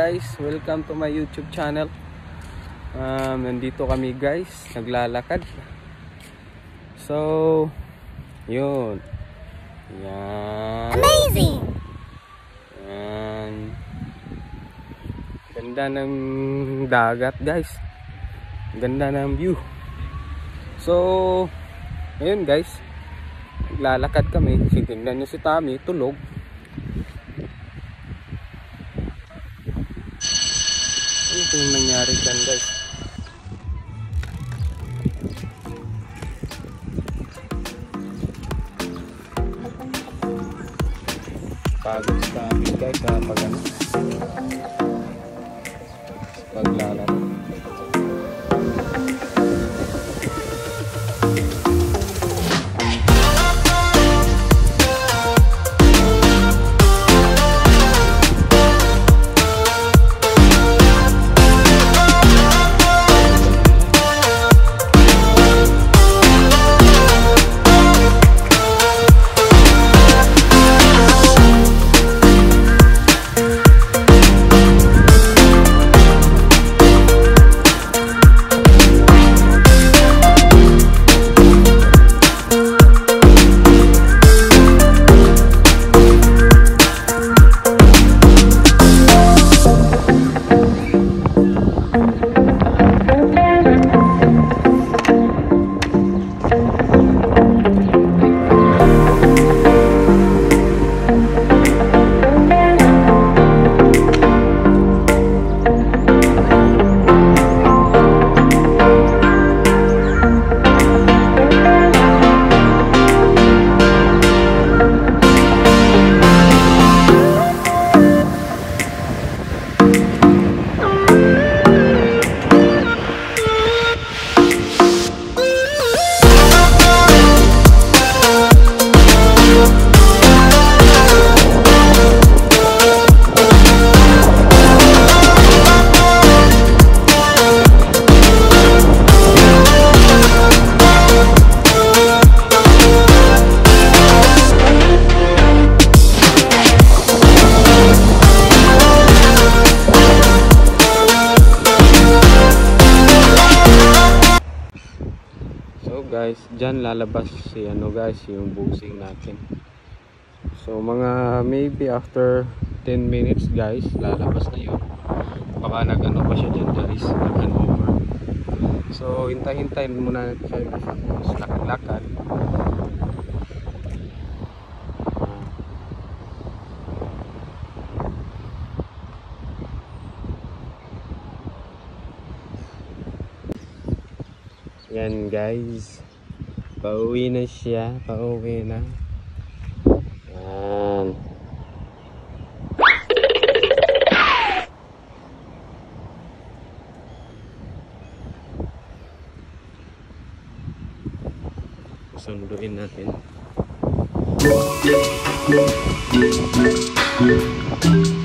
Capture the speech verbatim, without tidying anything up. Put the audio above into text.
guys, welcome to my YouTube channel. Um, nandito kami guys, naglalakad. So, yun. Yan. Amazing! Yan. Ganda ng dagat guys. Ganda ng view. So, ayun guys. Naglalakad kami. Tingnan nyo si Tommy, tulog. Ano po yung nangyari dyan guys? Pagod si Tommy guys kapag ano, paglalaro. Guys, dyan lalabas si ano guys, yung busing natin. So mga maybe after ten minutes guys, lalabas na yun. Baka nag-ano pa siya dyan guys, nag-over. So hintay-hintayin muna natin siya guys, lakad-lakad. Yan guys, pauwi na siya, pauwi na. Yan. Sunduin natin.